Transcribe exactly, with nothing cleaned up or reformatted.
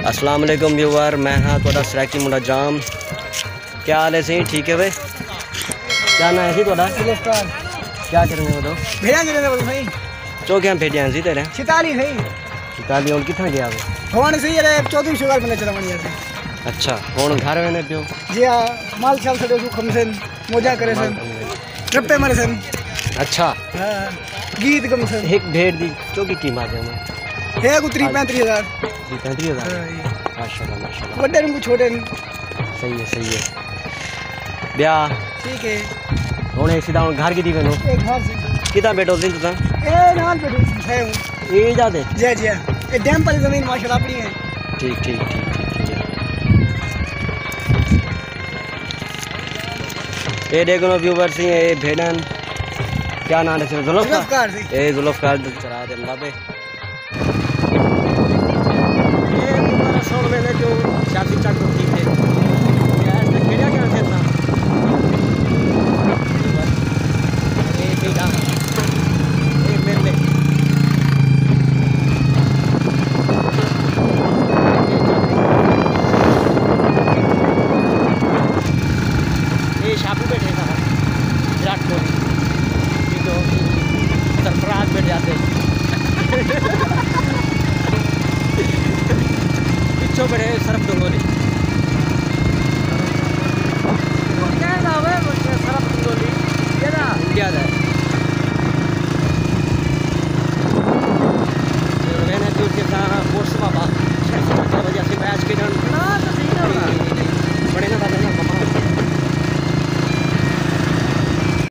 अस्सलाम वालेकुम व्यूवर, मैं हाँ थोड़ा सराकी मुंडा जाम। क्या हाल है? सही ठीक है भाई। क्या ना है थोड़ा? क्या करने बताओ? भेड़िया चौकियां भेड़िया सी तेरे छिताली सही छिताली और कितना गया वो? होने सही है चौधरी शुगर बने चला मणिया से। अच्छा हुन घर वेने पियो जी हां माल शाल से देखो खमसन मौजा करे सन रप्पे मरे सन। अच्छा हां गीत गम सन। एक भेड़ दी चौकी कीमत है मैं है को तीस पैंतीस हजार पैंतीस हजार माशाल्लाह माशाल्लाह। बड़े को छोटे सही है सही है ब्याह ठीक है। हुन सीधा हुन घर की दी वेनो एक घर से कितना बैठो दिन तुसा? ए नाल बैठो है ये जादे जी जी ये डैम पर जमीन माशाल्लाह अपनी है। ठीक ठीक ठीक ठीक ठीक है। ये देखो व्यूवर्स ये भेड़न क्या नाम है? जुल्फकार। ये जुल्फकार चरा दे अल्लाह पे ये तुम्हारा सोल में जो शादी चक होती है यार तो खेड़ा क्या है इतना ये बेटा ये मेरे ये शापू बैठे था विराट कोहली ये तो सरफराज बैठ जाते पिछो बैठे सरफ डोंगोली।